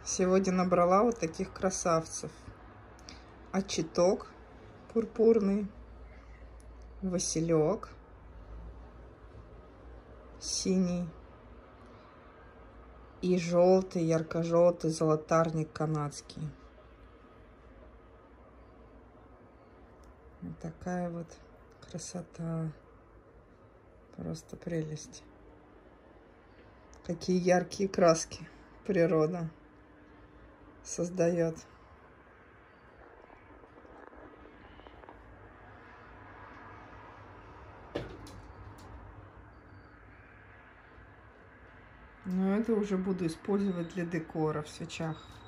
Сегодня набрала вот таких красавцев. Очеток пурпурный, василек синий и желтый, ярко-желтый золотарник канадский. Вот такая вот красота. Просто прелесть. Какие яркие краски природа создает. Но это уже буду использовать для декора в свечах.